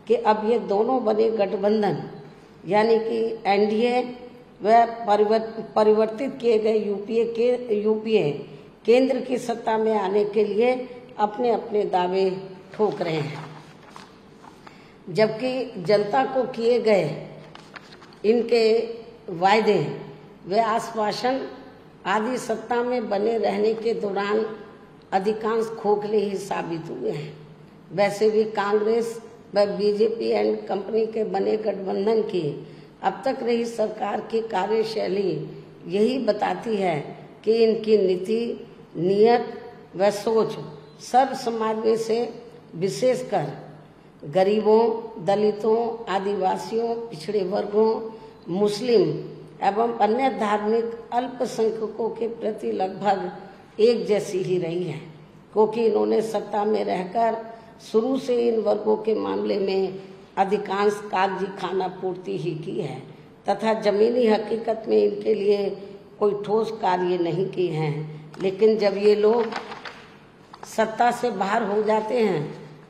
कि अब ये दोनों बने गठबंधन यानी कि एनडीए व परिवर्तित किए गए यूपीए केंद्र की सत्ता में आने के लिए अपने अपने दावे ठोक रहे हैं, जबकि जनता को किए गए इनके वायदे व आश्वासन आदि सत्ता में बने रहने के दौरान अधिकांश खोखले ही साबित हुए हैं। वैसे भी कांग्रेस व बीजेपी एंड कंपनी के बने गठबंधन की अब तक रही सरकार की कार्यशैली यही बताती है कि इनकी नीति, नियत व सोच सर्व समाज में से विशेषकर गरीबों, दलितों, आदिवासियों, पिछड़े वर्गों, मुस्लिम एवं अन्य धार्मिक अल्पसंख्यकों के प्रति लगभग एक जैसी ही रही है, क्योंकि इन्होंने सत्ता में रहकर शुरू से इन वर्गों के मामले में अधिकांश कागजी खाना पूर्ति ही की है तथा जमीनी हकीकत में इनके लिए कोई ठोस कार्य नहीं किए हैं। लेकिन जब ये लोग सत्ता से बाहर हो जाते हैं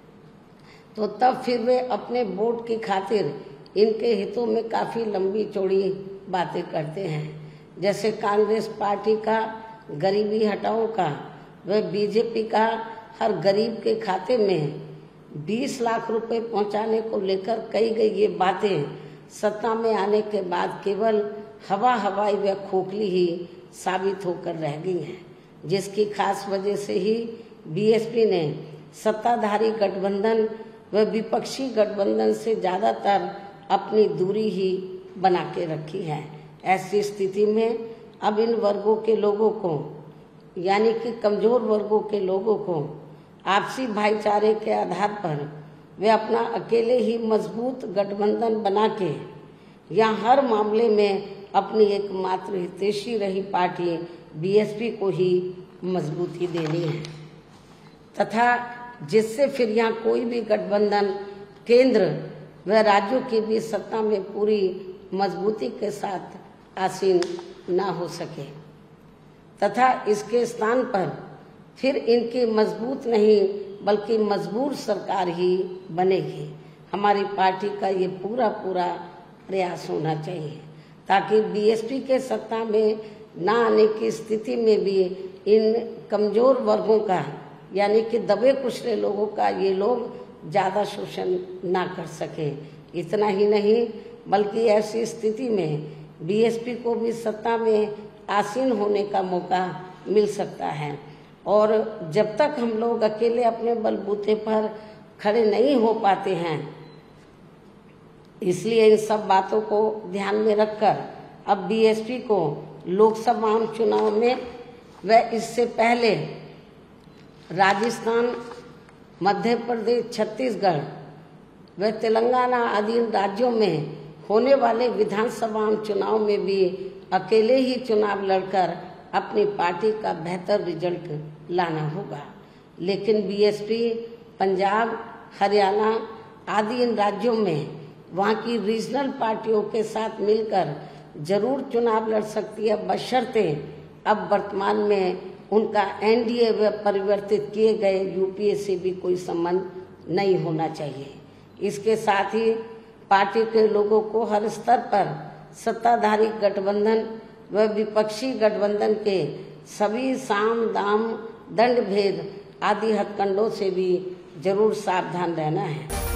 तो तब फिर वे अपने वोट की खातिर इनके हितों में काफ़ी लंबी चौड़ी बातें करते हैं। जैसे कांग्रेस पार्टी का गरीबी हटाओ का व बीजेपी का हर गरीब के खाते में 20 लाख रुपए पहुंचाने को लेकर कही गई ये बातें सत्ता में आने के बाद केवल हवाई व खोखली ही साबित होकर रह गई हैं, जिसकी खास वजह से ही बीएसपी ने सत्ताधारी गठबंधन व विपक्षी गठबंधन से ज़्यादातर अपनी दूरी ही बना के रखी है। ऐसी स्थिति में अब इन वर्गों के लोगों को यानी कि कमजोर वर्गों के लोगों को आपसी भाईचारे के आधार पर वे अपना अकेले ही मजबूत गठबंधन बना के या हर मामले में अपनी एकमात्र हितैषी रही पार्टी बीएसपी को ही मजबूती देनी है तथा जिससे फिर यहाँ कोई भी गठबंधन केंद्र व राज्यों की भी सत्ता में पूरी मजबूती के साथ आसीन ना हो सके तथा इसके स्थान पर फिर इनकी मजबूत नहीं बल्कि मजबूर सरकार ही बनेगी। हमारी पार्टी का ये पूरा प्रयास होना चाहिए ताकि बीएसपी के सत्ता में ना आने की स्थिति में भी इन कमजोर वर्गों का यानी कि दबे कुचले लोगों का ये लोग ज़्यादा शोषण ना कर सके। इतना ही नहीं बल्कि ऐसी स्थिति में बीएसपी को भी सत्ता में आसीन होने का मौका मिल सकता है और जब तक हम लोग अकेले अपने बलबूते पर खड़े नहीं हो पाते हैं, इसलिए इन सब बातों को ध्यान में रखकर अब बीएसपी को लोकसभा चुनाव में व इससे पहले राजस्थान, मध्य प्रदेश, छत्तीसगढ़ व तेलंगाना आदि राज्यों में होने वाले विधानसभा चुनाव में भी अकेले ही चुनाव लड़कर अपनी पार्टी का बेहतर रिजल्ट लाना होगा। लेकिन बीएसपी पंजाब, हरियाणा आदि इन राज्यों में वहाँ की रीजनल पार्टियों के साथ मिलकर जरूर चुनाव लड़ सकती है, बशर्ते अब वर्तमान में उनका एनडीए व परिवर्तित किए गए यूपीए से भी कोई संबंध नहीं होना चाहिए। इसके साथ ही पार्टी के लोगों को हर स्तर पर सत्ताधारी गठबंधन व विपक्षी गठबंधन के सभी साम दाम दंड भेद आदि हथकंडों से भी जरूर सावधान रहना है।